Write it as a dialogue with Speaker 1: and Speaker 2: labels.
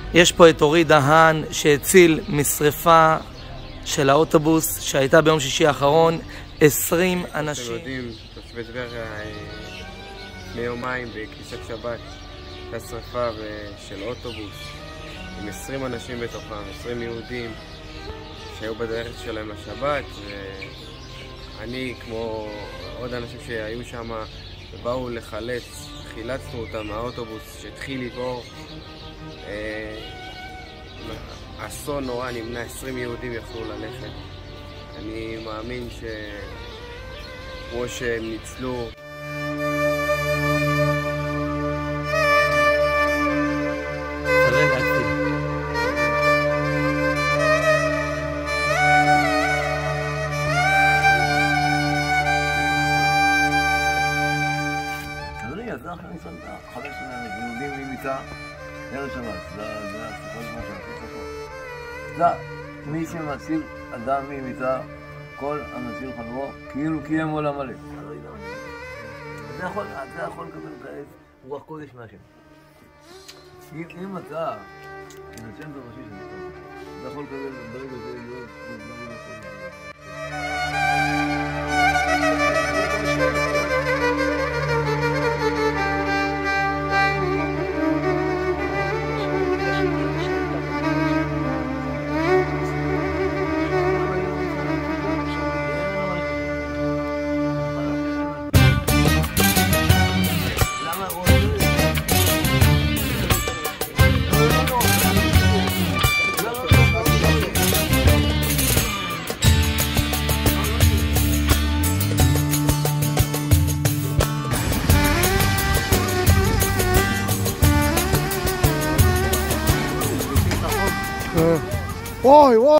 Speaker 1: יש פה את אורי דהן שהציל משריפה של האוטובוס שהייתה ביום שישי האחרון. 20 אנשים.
Speaker 2: אתם יודעים, תושבי טבריה לפני יומיים בכניסת שבת הייתה שריפה של אוטובוס עם 20 אנשים בתוכם, 20 יהודים שהיו בדרך שלהם לשבת, ואני כמו עוד אנשים שהיו שם ובאו לחלץ, חילצנו אותם מהאוטובוס שהתחיל לבעור. אסון נורא נמנע, 20 יהודים יכלו ללכת. אני מאמין שכמו שהם ניצלו
Speaker 3: יהודים ממיתה, ערב שבת, זה השיחות מה שעשית פה. מי שמציל אדם ממיתה, כל המציל חנורו, כאילו קיים עולם מלא. אתה יכול לקבל כעת רוח קודש מהשם. אם אתה תנצל בראשי של זה, אתה יכול לקבל ברגע זה להיות דברים אחרים.
Speaker 4: Oi, oi!